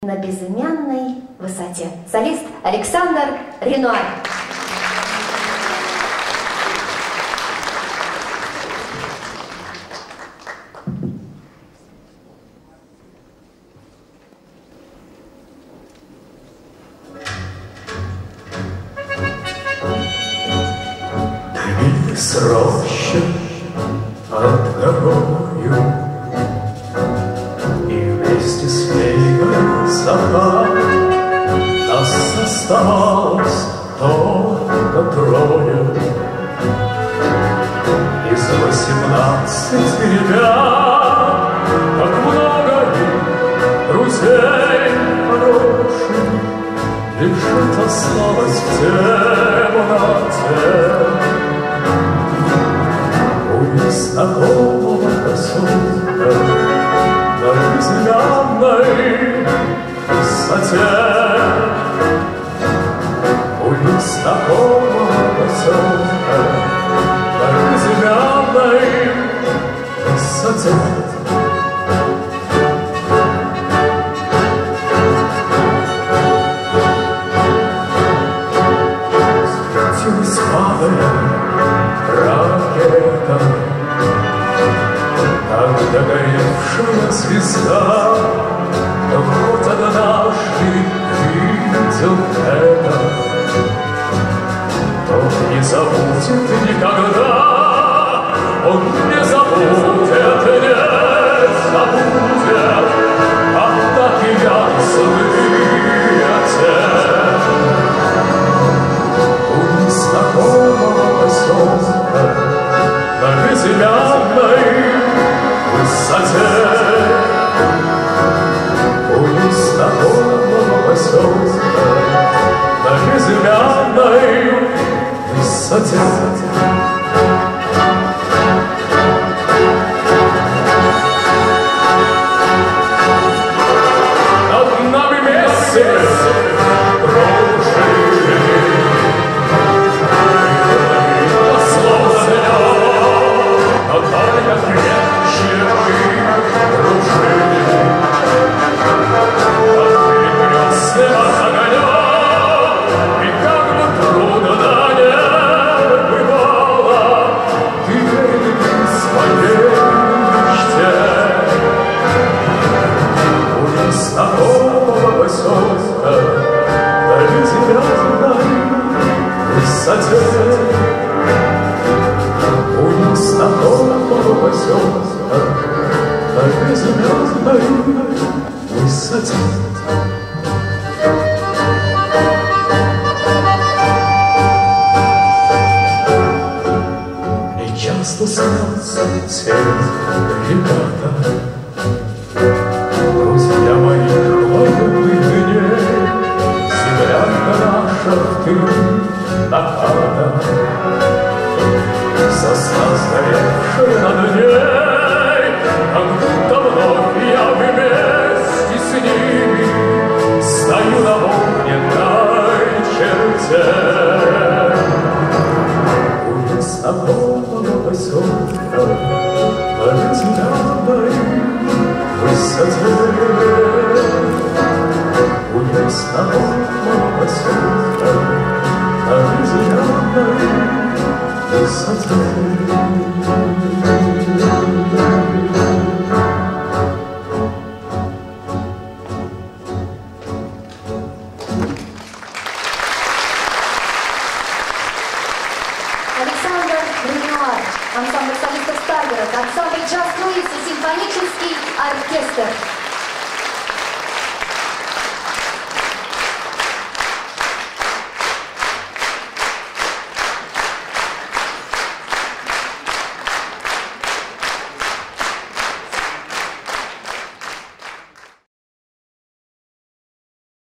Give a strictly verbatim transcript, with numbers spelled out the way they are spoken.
На безымянной высоте. Солист Александр Ренуар. С рощи от дорогою, и вместе с ней закат. Нас оставалось только трое из восемнадцати ребят. Как много их друзей хороших лежит, осталось в темноте. Знакомого поселка на безымянной высоте. У незнакомого поселка на безымянной высоте. Скатилась, падая, ракета, как догоревшая звезда. Но хоть однажды видел это, то не забудет никогда. Он не забудет, не забудет, а так и ясные те. У незнакомого поселка на безымянной высоте. У незнакомого поселка на безымянной высоте. Над нами месяц кружили, и словно днем, но только крепче мы кружили. Под перекрестным огнем, и как бы трудно не бывало, ты верил своей мечте. У незнакомого поселка на безымянной высоте. У незнакомого поселка на безымянной высоте. Мне часто снятся те ребята, друзья моих военных дней. Землянка наша в тылу наката, сосна сгоревшая над ней. Как будто вновь я вместе с ними стою на огненной черте. У незнакомого поселка на безымянной высоте. У незнакомого поселка на безымянной высоте. Александр Ренуар, ансамбль солистов Старгорода, ансамбль «Джаз Луис» и симфонический оркестр.